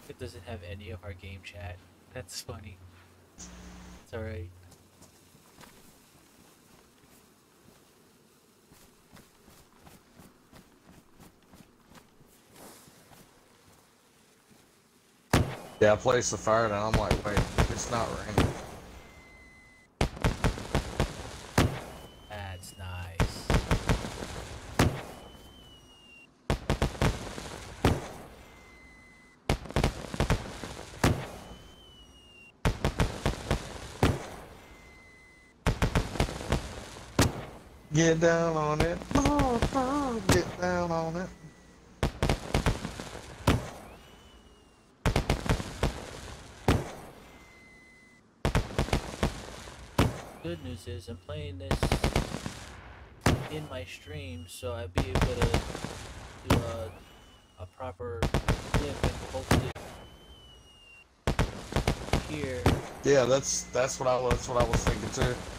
It doesn't have any of our game chat. That's funny. It's alright. Yeah, I placed the fire down. I'm like, wait, it's not raining. That's nice. Get down on it. Get down on it. Good news is I'm playing this in my stream, so I'd be able to do a proper clip and post it here. Yeah, that's what I was thinking too.